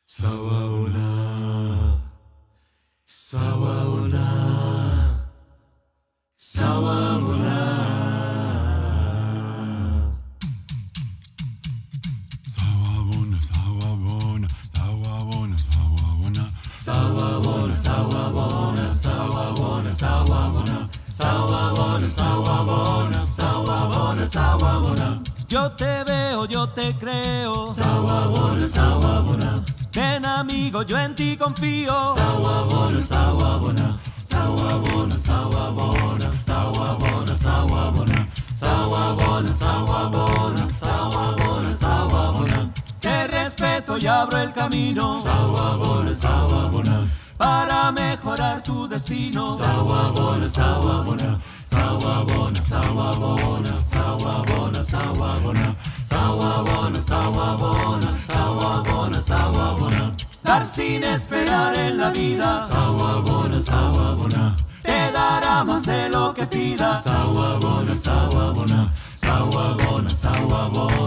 Sawabona, Sawabona, Sawabona. Sawabona, Sawabona, Sawabona, Sawabona. Sawabona, Sawabona, Sawabona, Sawabona. Sawabona, Sawabona, Sawabona, Sawabona. Yo te veo, yo te creo. Sawabona, Sawabona. Ven amigo, yo en ti confío. Sawabona, Sawabona. Sawabona, Sawabona, Sawabona, Sawabona. Sawabona, Sawabona, Sawabona, Sawabona. Te respeto y abro el camino. Sawabona, Sawabona. Para mejorar tu destino. Sawabona, Sawabona. Sawabona, Sawabona, Sawabona, Sawabona. Sawabona, Sawabona, Sawabona, Sawabona. Dar sin esperar en la vida. Sawabona, Sawabona. Te dará más de lo que pidas. Sawabona, Sawabona. Sawabona, Sawabona.